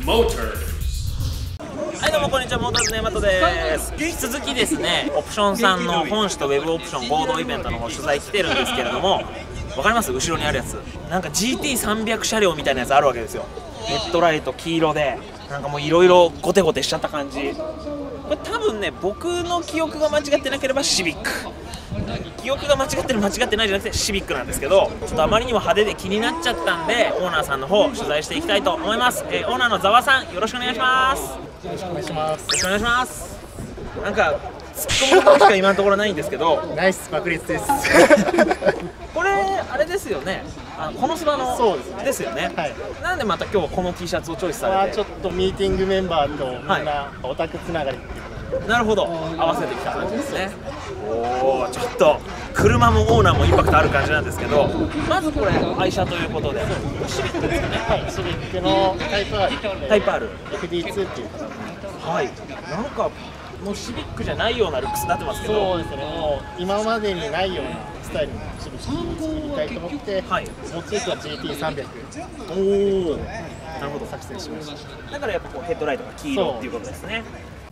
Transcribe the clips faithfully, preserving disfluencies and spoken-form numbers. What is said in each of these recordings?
はい、どうもこんにちは、モーターズのヤマトです。引き続きですね、オプションさんの本誌とウェブオプション合同イベントの方取材来てるんですけれども、わかります？後ろにあるやつ、なんか ジーティーさんびゃく 車両みたいなやつあるわけですよ。ヘッドライト黄色で、なんかもういろいろゴテゴテしちゃった感じ。これ多分ね、僕の記憶が間違ってなければシビック、記憶が間違ってる間違ってないじゃなくてシビックなんですけど、ちょっとあまりにも派手で気になっちゃったんで、オーナーさんの方取材していきたいと思います。えー、オーナーのざわさん、よろしくお願いします。 よろしくお願いします。 よろしくお願いします。なんかツッコミの時しか今のところないんですけどナイス爆裂ですこれあれですよね、あのこのスバのそうですねですよね、はい、なんでまた今日はこの T シャツをチョイスされて、 ちょっとミーティングメンバーとみんなオタクつながりっていうことで、 なるほど、合わせてきた感じですね。おお、ちょっと車もオーナーもインパクトある感じなんですけど、まずこれ愛車ということでシビックですかね。 はい、シビックのタイプ R タイプ R エフディーツー っていう形。 はい、なんかもうシビックじゃないようなルックスになってますけど、 そうですね、もう今までにないようなスタイルのシビックを作りたいと思って、はい、モチーフは ジーティーさんびゃく。 おお、なるほど、 作成しました。 だからやっぱこうヘッドライトが黄色っていうことですね。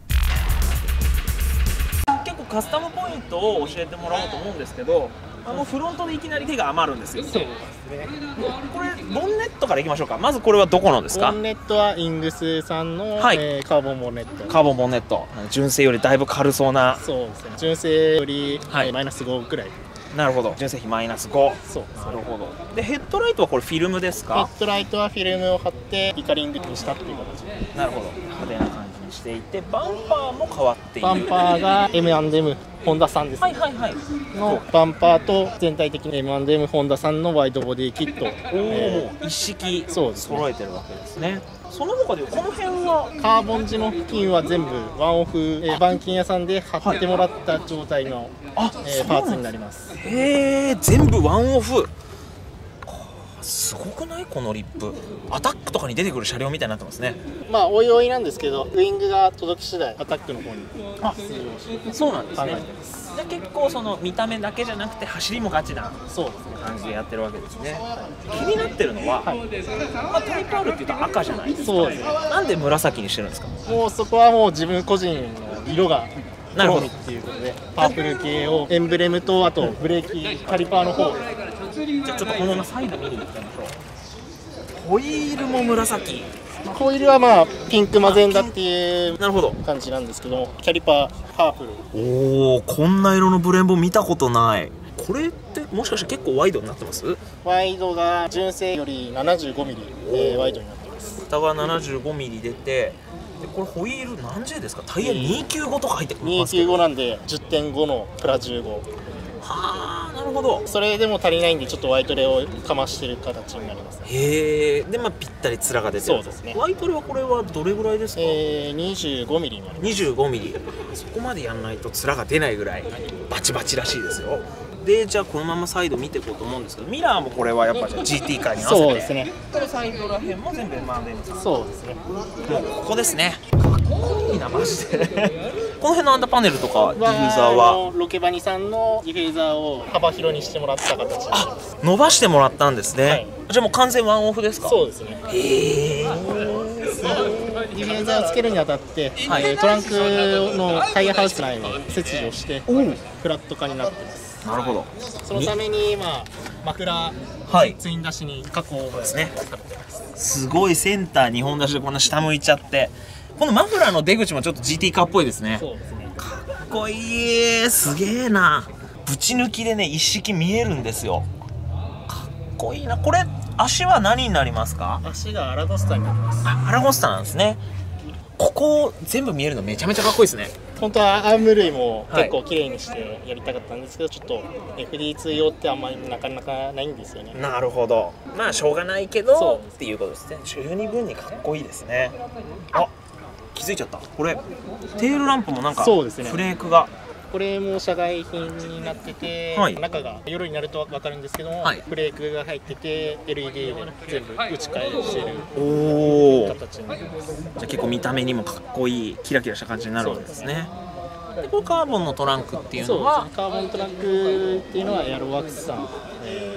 結構カスタムポイントを教えてもらおうと思うんですけど、あのフロントでいきなり手が余るんですよ。そうですね。これボンネットからいきましょうか。まずこれはどこのですか？ ボンネットはイングスさんの、はい、えー、カーボンボンネット。 カーボンボンネット、純正よりだいぶ軽そうな。 そうですね、純正より、はい、マイナスごくらい。なるほど、 純正比マイナスご。そう、なるほど。でヘッドライトはこれフィルムですか？ ヘッドライトはフィルムを貼ってイカリングにしたっていう形。 なるほど、派手な感じにしていて、バンパーも変わっている。 バンパーが エムアンドエム ホンダさんです、ね、はいはいはいのバンパーと、全体的に エムアンドエム ホンダさんのワイドボディキットを、 えー、一式揃えてるわけですね。その他でこの辺はカーボン地の付近は全部ワンオフ、えー、板金屋さんで貼ってもらった状態の、はい、えー、パーツになります。 へえ、全部ワンオフ。すごくない？このリップアタックとかに出てくる車両みたいになってますね。 まあおいおいなんですけど、ウイングが届き次第アタックの方に出場し、 そうなんですね。じゃあ結構その見た目だけじゃなくて走りもガチな感じでやってるわけですね。気になってるのは、はい、まあ、タイプ R っていうと赤じゃないですか。そうですね。なんで紫にしてるんですか？もうそこはもう自分個人の色が好みっていうことで、パープル系をエンブレムと、あとブレーキキャリパーの方で。 じゃあちょっとこのままサイド見に行ってみましょう。ホイールも紫。 ホイールはまあピンクマゼンダっていう感じなんですけども、キャリパーパープル。 おお、こんな色のブレンボ見たことない。これってもしかして結構ワイドになってます？ ワイドが純正より ななじゅうごミリ、えー、ワイドになってます。 蓋が ななじゅうごミリ出て、でこれホイール何 ジェイ ですか？タイヤにひゃくきゅうじゅうごとか入ってくるんですけど、 にひゃくきゅうじゅうごなんで じゅってんご のプラじゅうご。 はあ、なるほど。 それでも足りないんで、ちょっとワイトレをかましてる形になります。 へえ。でまあぴったり面が出てる。 そうですね。 ワイトレはこれはどれぐらいですか？ えー、にじゅうごミリになります。 にじゅうごミリ。そこまでやんないと面が出ないぐらいバチバチらしいですよ。でじゃあこのままサイド見ていこうと思うんですけど、ミラーもこれはやっぱじゃあ ジーティー カーに合わせて。 そうですね。 これサイドらへんも全部 エムアンドエム さん。 そうですね。 もうここですね。かっこいいなマジでこの辺のアンダーパネルとかディフューザーはロケバニさんのディフューザーを幅広にしてもらった形で、 あ、伸ばしてもらったんですね、はい、じゃあもう完全ワンオフですか？ そうですね。へえ。ディフューザーをつけるにあたって、はい、トランクのタイヤハウス内に切除してフラット化になってます。 なるほど。 そのためにまあマフラーツイン出しに加工ですね。 すごいセンターにほん出しでこんな下向いちゃって、このマフラーの出口もちょっと ジーティー カーっぽいですね。 そうですね。 かっこいい。すげえな。ぶち抜きでね一式見えるんですよ。かっこいいな。これ足は何になりますか？ 足がアラゴスタになります。 あ、アラゴスタなんですね。ここ全部見えるのめちゃめちゃかっこいいですね。 本当はアーム類も結構綺麗にしてやりたかったんですけど、はい、ちょっと エフディーツー 用ってあんまりなかなかないんですよね。 なるほど。まあしょうがないけどっていうことですね。十二分にかっこいいですね。あ、気づいちゃった。これテールランプもなんかフレークが、 これも社外品になってて、はい、中が夜になると分かるんですけども、はい、フレークが入ってて エルイーディー で全部打ち替えしてる形になります。 じゃあ結構見た目にもかっこいいキラキラした感じになるわけですね。でこれカーボンのトランクっていうのは、 カーボントランクっていうのはエアロワークスさん、えー、 あ、はい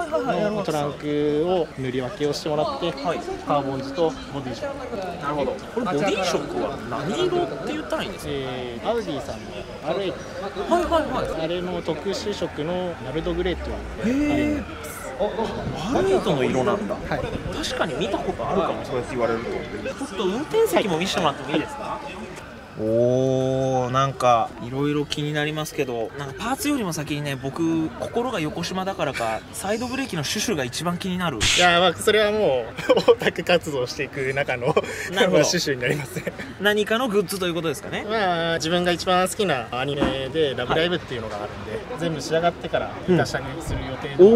のトランクを塗り分けをしてもらって、はい、カーボン地とボディショック。 なるほど。これボディショックは何色って言ったらいいんですか？ えー、アウディさんの アールエイト、 はいはいはい、 あれの特殊色のナルドグレーという、へー、アールエイトの色なんだ。はい、確かに見たことあるかも、そうやって言われると。ちょっと運転席も見せてもらってもいいですか？はい、おー、なんかいろいろ気になりますけど、なんかパーツよりも先にね、僕心が横島だからかサイドブレーキのシュシュが一番気になる。 いや、まあそれはもうオタク活動していく中のシュシュになりますね。 何かのグッズということですかね。 まあ自分が一番好きなアニメでラブライブっていうのがあるんで、はい、全部仕上がってから出車にする予定で、うん、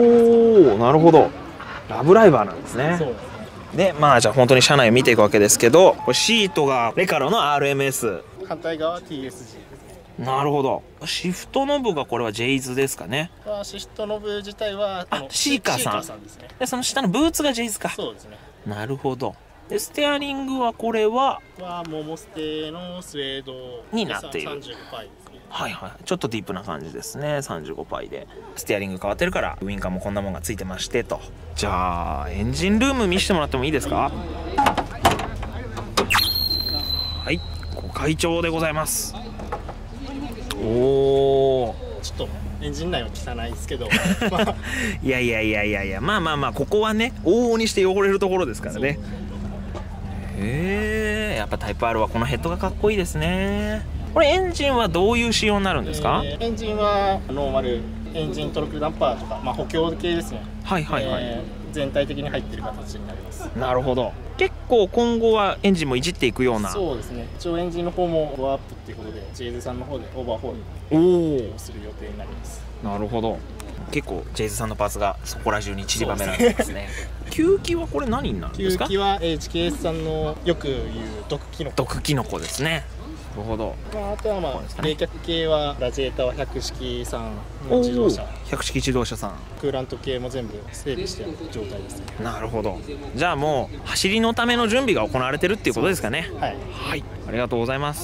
おお、なるほど。 ラブライバーなんですね。そうですね。で、まあじゃあ本当に車内を見ていくわけですけど、これシートがレカロの アールエムエス、 反対側は ティーエスジー。 なるほど。シフトノブがこれはジェイズですかね。 シフトノブ自体はあシーカーさん、さんですね。でその下のブーツがジェイズか。 そうですね。 なるほど。でステアリングはこれははモモステのスウェードになっている。 さんじゅうごパイですね。 はいはい、ちょっとディープな感じですね。さんじゅうごパイでステアリング変わってるからウインカーもこんなもんがついてましてと。じゃあエンジンルーム見せてもらってもいいですか？はい、ご会長でございます。おお、 ちょっとエンジン内は汚いですけどいやいやいやいやいや、まあまあまあここはね往々にして汚れるところですからね。へえ、やっぱタイプ アール はこのヘッドがかっこいいですね。これエンジンはどういう仕様になるんですか？ えー、エンジンはノーマルエンジントルクダンパーとか、まあ、補強系ですね。 はいはいはい、 えー、全体的に入ってる形になります。 なるほど。結構今後はエンジンもいじっていくような。 そうですね。一応エンジンの方もドアアップっていうことでジェイズさんの方でオーバーホールをする予定になります。 なるほど。結構ジェイズさんのパーツがそこら中に散りばめられてますね。吸気はこれ何になるんですか？ 吸気は エイチケーエス さんのよく言う毒キノコ。 毒キノコですね。なるほど。 まあ、あとはまあ冷却系はラジエーターは百式さんの自動車、 百式自動車さん、 クーラント系も全部整備している状態ですね。 なるほど。じゃあもう走りのための準備が行われてるっていうことですかね。はい、はい、ありがとうございます。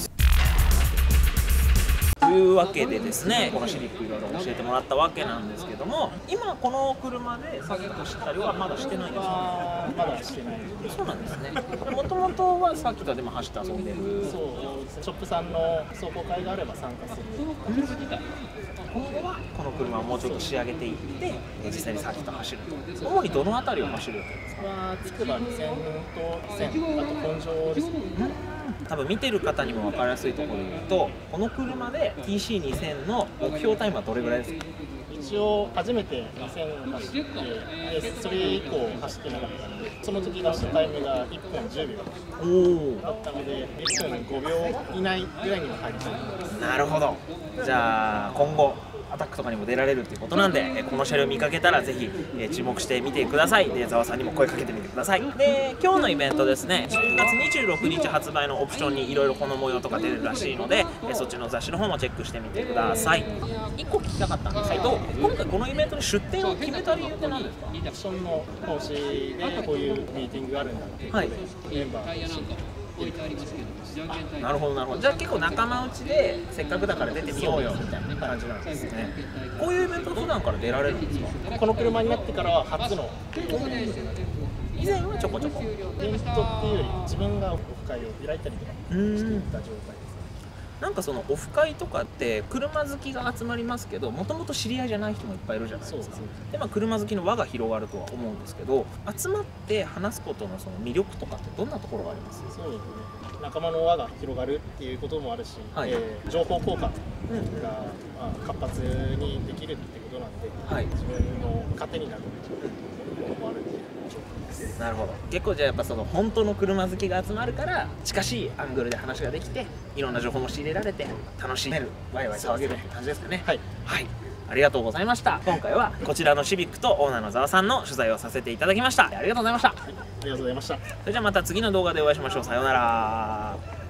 というわけでですね、このシビックいろいろ教えてもらったわけなんですけども、今この車でサーキットしたりはまだしてないんですか？ まだしてない。 そうなんですね。もともとはサーキットでも走って遊んでる。 そうですね。ショップさんの走行会があれば参加する。 今後はこの車をもうちょっと仕上げていって実際にサーキット走ると。主にどの辺りを走る予定ですか？ まあ、つくばにせんとせん、あと本庄ですね。 多分見てる方にも分かりやすいところで言うと、この車で ティーシーにせん の目標タイムはどれぐらいですか？ 一応初めてにせん走ってでそれ以降走ってなかったので、その時出したタイムがいっぷんじゅうびょうだったのでいっぷんごびょう以内ぐらいには入りたいと思います。 なるほど。じゃあ今後アタックとかにも出られるということなんで、この車両見かけたらぜひ注目してみてください。で、ざわさんにも声かけてみてください。で、今日のイベントですね、じゅうがつにじゅうろくにち発売のオプションにいろいろこの模様とか出るらしいので、そっちの雑誌の方もチェックしてみてください。いっこ聞きたかったんですけど、今回このイベントに出店を決めた理由って何ですか？ オプションの講師でこういうミーティングがあるんだっていうことで、メンバーとなるほどなるほど。じゃあ結構仲間内でせっかくだから出てみようよみたいな感じなんですね。こういうイベント普段から出られるんですか？ この車になってからは初の。 以前はちょこちょこイベントっていうより自分がオフ会を開いたりとかしていた状態です。 なんかそのオフ会とかって車好きが集まりますけど、もともと知り合いじゃない人もいっぱいいるじゃないですか。で、まあ、車好きの輪が広がるとは思うんですけど、集まって話すことのその魅力とかってどんなところがあります？ そうですね、仲間の輪が広がるっていうこともあるし、はい、えー、情報交換が、うんまあ、活発にできるってことなんで、はい、自分の糧になるっていうこともあるんで。 なるほど。結構じゃあやっぱその本当の車好きが集まるから近しいアングルで話ができて、いろんな情報も仕入れられて楽しめる、ワイワイ騒げるって感じですかね。はい、はい、ありがとうございました。今回はこちらのシビックとオーナーのざわさんの取材をさせていただきました。ありがとうございました。はい、 ありがとうございました。 それじゃあまた次の動画でお会いしましょう。さようなら。